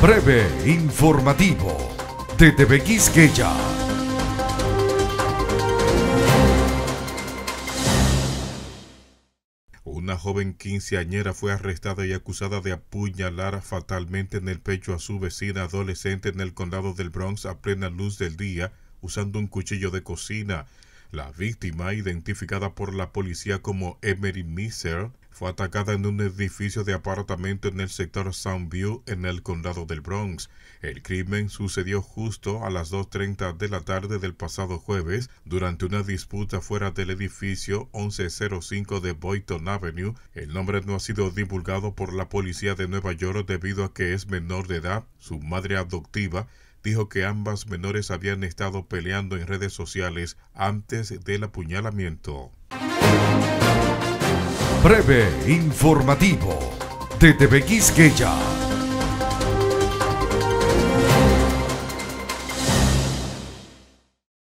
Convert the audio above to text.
Breve informativo de TV Quisqueya. Una joven quinceañera fue arrestada y acusada de apuñalar fatalmente en el pecho a su vecina adolescente en el condado del Bronx a plena luz del día usando un cuchillo de cocina. La víctima, identificada por la policía como Emery Miser, fue atacada en un edificio de apartamento en el sector Soundview en el condado del Bronx. El crimen sucedió justo a las 2:30 de la tarde del pasado jueves durante una disputa fuera del edificio 1105 de Boynton Avenue. El nombre no ha sido divulgado por la policía de Nueva York debido a que es menor de edad. Su madre adoptiva dijo que ambas menores habían estado peleando en redes sociales antes del apuñalamiento. Breve informativo de TV Quisqueya.